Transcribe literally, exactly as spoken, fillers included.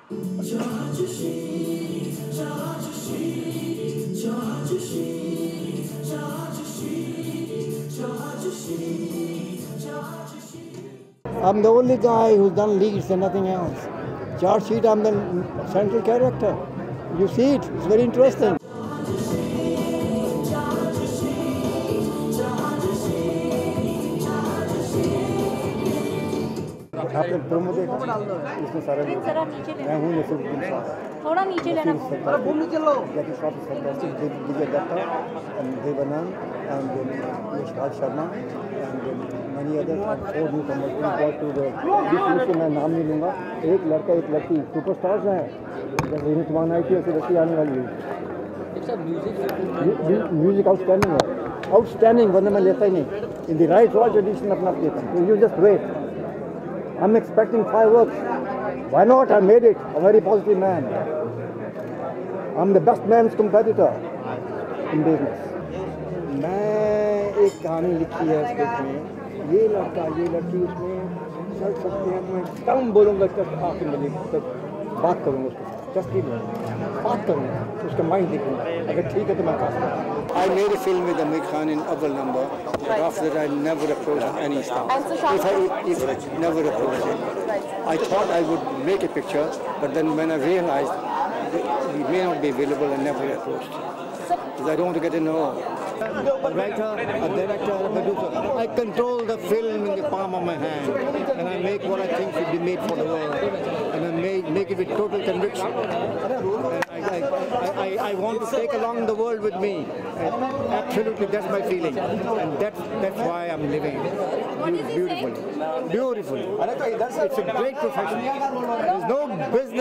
Chargesheet, Chargesheet, Chargesheet, Chargesheet, Chargesheet, Chargesheet. I'm the only guy who's done leads and nothing else. Chargesheet, I'm the central character. You see it, it's very interesting. आपने promo देखा इसमें सारा मैं हूँ नसीरुद्दीन शाह थोड़ा नीचे लेना अरे वो नीचे लो that is what is fantastic Dev Anand and Dev Anand and Shah Sharma and many others and four newcomers we got to the जिस से मैं नाम नहीं लूँगा एक लड़का एक लड़की सुपरस्टार्स हैं जैसे हिंदुस्तान आई थी ऐसी लड़की आने वाली है म्यूजिक आउटस्टैंडिंग है आउटस्टैंडिंग वरना मैं लेता ही नहीं in the right royal tradition अपना देता हूँ you just wait I'm expecting fireworks. Why not? I made it. A very positive man. I'm the best man's competitor in business. मैं एक कहानी लिखी है स्क्रिप्ट में ये लड़का ये लड़की उसमें चल सकते हैं मैं कम बोलूँगा जब आखिर मिले तब बात करूँगा उसके साथ जस्ट की बात करूँगा उसका माइंड देखूँगा अगर ठीक है तो मैं कास्ट करूँगा I made a film with Aamir Khan in Aval number. Right. After that, I never approached any star. And so if I if I never approached him, right. I thought I would make a picture, but then when I realized he may not be available, I never approached him. Because I don't want to get in a A writer, a director, a producer. I control the film in the palm of my hand, and I make what I think should be made for the world, and I make make it with total conviction. And I, I, I, I want to take along the world with me. And absolutely, that's my feeling, and that's that's why I'm living beautifully, beautifully. It's a great profession. There's no business.